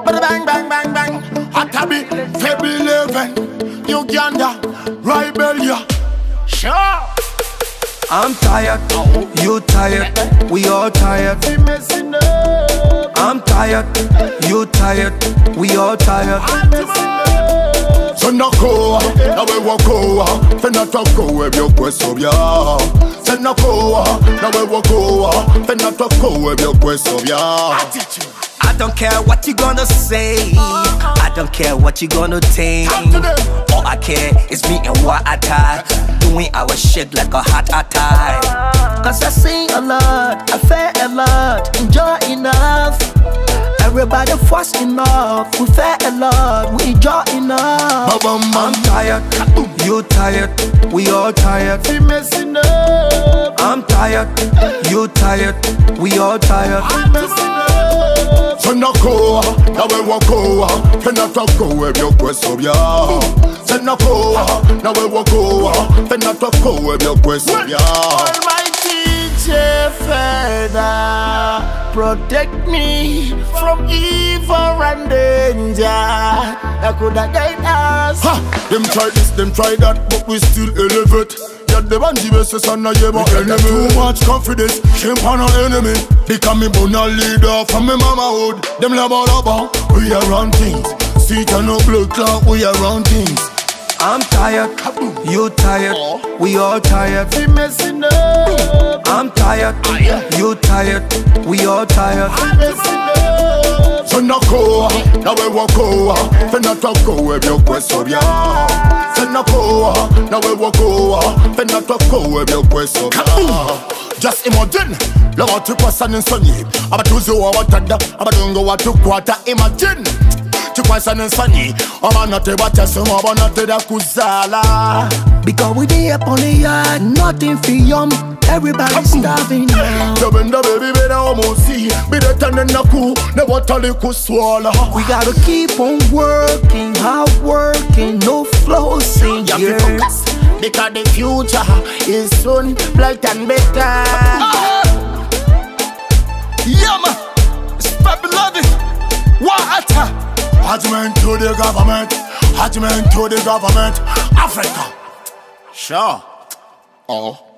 Bada bang, bang, bang, bang. Atabi, February 11, Uganda, Liberia. Sure. I'm tired, you tired, we all tired. I'm tired, you tired, we all tired. So no go, now we walk over. Finna talk over your question, yeah. So no go, now we walk over. Finna talk over your question, yeah. I don't care what you gonna say, I don't care what you gonna think. All I care is me and what I tie, doing our shit like a hot attack. Cause I sing a lot, I fair a lot, enjoy enough. Everybody fast enough, we fair a lot, we enjoy enough. I'm tired, you tired, we all tired. I'm tired, you tired, we all tired. So no go, now we walk over. Finna talk over your question, yeah. So no go, now we walk over. Finna talk over your question, yeah. Almighty Jehovah, protect me from evil and danger. I coulda guide us. Ha! Them try this, them try that, but we still elevate. Yeah, the bandit versus on a yeba enemy. Too much confidence, shame on our enemy. Because me born a leader from me mama hood. Them lava, we are run things. See it no blood clot, we are run things. I'm tired, you tired, we all tired. I'm tired, you tired, we all tired. So no go, now we walk over. Finna talk over your question, yeah. So no go, now we walk over. Finna talk over your question, yeah. Just imagine, love how to pass and sunny. Abatuzo awatada, abadungo watu kwata. Imagine, chukwasa nsani. Abanate bachaso, abanate da kuzala. Because we dey up on the yard, nothing for yum. Everybody's starving now. Jabenda baby better almost see. Be the tan and naku, never tell you could swallow. We gotta keep on working, hard working, no flossing. Yeah. Because the future is soon bright and better. Yeah man, it's Babylon. What? Judgment to the government, judgment to the government. Africa. Sure. Oh.